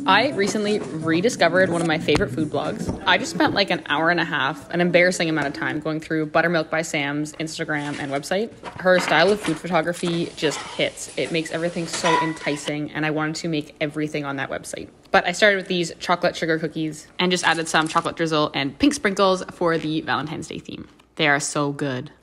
I recently rediscovered one of my favorite food blogs. I just spent like an hour and a half, an embarrassing amount of time, going through Buttermilk by Sam's Instagram and website. Her style of food photography just hits. It makes everything so enticing, and I wanted to make everything on that website. But I started with these chocolate sugar cookies and just added some chocolate drizzle and pink sprinkles for the Valentine's Day theme. They are so good.